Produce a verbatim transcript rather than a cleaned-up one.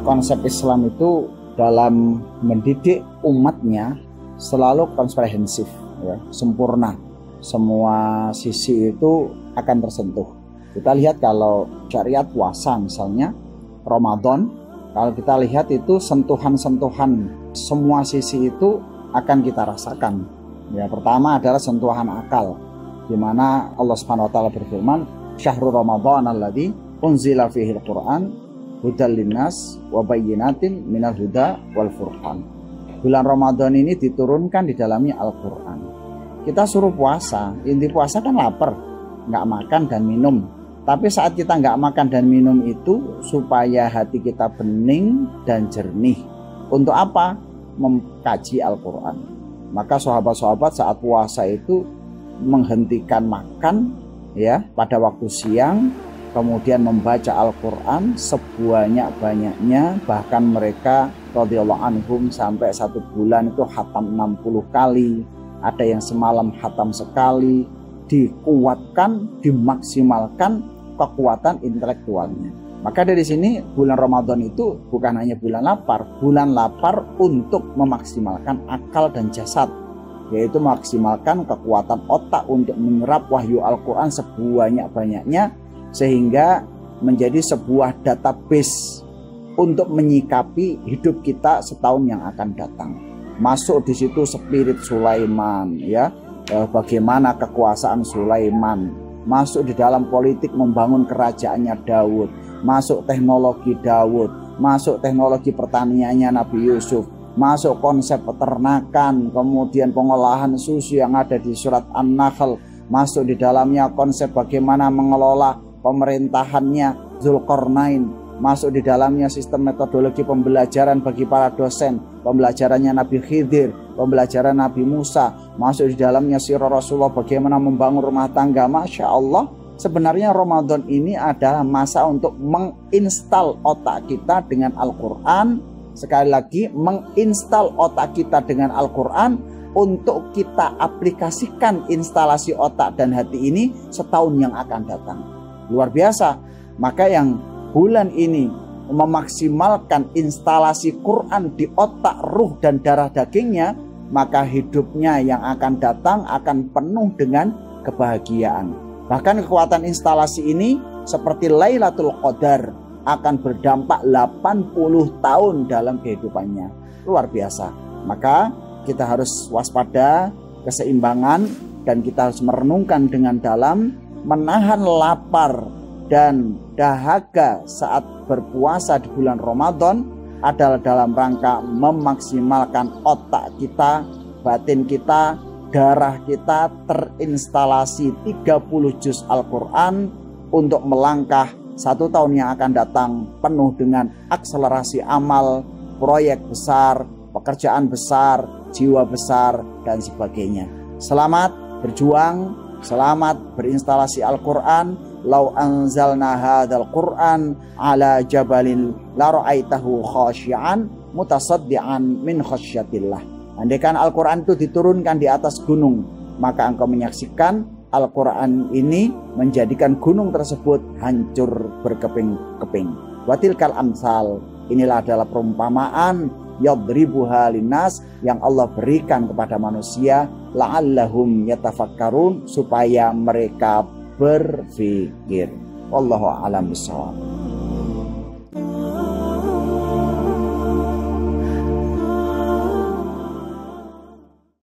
konsep Islam itu dalam mendidik umatnya selalu komprehensif, ya, sempurna. Semua sisi itu akan tersentuh. Kita lihat kalau syariat puasa misalnya, Ramadan, kalau kita lihat itu sentuhan-sentuhan semua sisi itu akan kita rasakan. Ya, pertama adalah sentuhan akal, di mana Allah Subhanahu wa taala berfirman, "Syahrul Ramadan alladzi unzila fihi al-Qur'an hudal linnas wa bayyinatin minal huda wal furqan." Bulan Ramadan ini diturunkan di dalamnya Al-Qur'an. Kita suruh puasa, inti puasa kan lapar, nggak makan dan minum. Tapi saat kita nggak makan dan minum itu supaya hati kita bening dan jernih. Untuk apa? Mengkaji Al-Quran. Maka sahabat-sahabat saat puasa itu menghentikan makan, ya, pada waktu siang, kemudian membaca Al-Quran sebanyak-banyaknya. Bahkan mereka radhiyallahu anhum sampai satu bulan itu khatam enam puluh kali. Ada yang semalam khatam sekali. Dikuatkan, dimaksimalkan kekuatan intelektualnya. Maka dari sini bulan Ramadan itu bukan hanya bulan lapar, bulan lapar untuk memaksimalkan akal dan jasad, yaitu memaksimalkan kekuatan otak untuk menyerap wahyu Al-Quran sebanyak-banyaknya, sehingga menjadi sebuah database untuk menyikapi hidup kita setahun yang akan datang. Masuk di situ spirit Sulaiman, ya, bagaimana kekuasaan Sulaiman. Masuk di dalam politik membangun kerajaannya Daud, masuk teknologi Daud, masuk teknologi pertaniannya Nabi Yusuf, masuk konsep peternakan, kemudian pengolahan susu yang ada di surat An-Nahl, masuk di dalamnya konsep bagaimana mengelola pemerintahannya Zulkarnain, masuk di dalamnya sistem metodologi pembelajaran bagi para dosen, pembelajarannya Nabi Khidir, pembelajaran Nabi Musa, masuk di dalamnya sirah Rasulullah bagaimana membangun rumah tangga. Masya Allah, sebenarnya Ramadan ini adalah masa untuk menginstal otak kita dengan Al-Quran. Sekali lagi, menginstal otak kita dengan Al-Quran untuk kita aplikasikan instalasi otak dan hati ini setahun yang akan datang. Luar biasa. Maka yang bulan ini memaksimalkan instalasi Quran di otak, ruh dan darah dagingnya, maka hidupnya yang akan datang akan penuh dengan kebahagiaan. Bahkan kekuatan instalasi ini seperti Lailatul Qadar akan berdampak delapan puluh tahun dalam kehidupannya. Luar biasa. Maka kita harus waspada, keseimbangan, dan kita harus merenungkan dengan dalam, menahan lapar dan dahaga saat berpuasa di bulan Ramadan adalah dalam rangka memaksimalkan otak kita, batin kita, darah kita terinstalasi tiga puluh juz Al-Quran untuk melangkah satu tahun yang akan datang penuh dengan akselerasi amal, proyek besar, pekerjaan besar, jiwa besar, dan sebagainya. Selamat berjuang, selamat berinstalasi Al-Quran. Lau anzalna hadzal Qur'an ala jabalin la ra'aitahu khashi'an mutasaddian min khasyatillah. Andaikan Al-Quran itu diturunkan di atas gunung, maka engkau menyaksikan Al-Quran ini menjadikan gunung tersebut hancur berkeping-keping. Watilkal amsal, inilah adalah perumpamaan yadribuha linnas yang Allah berikan kepada manusia la'allahum yatafakkarun, supaya mereka berpikir. Wallahu a'lam bishawab.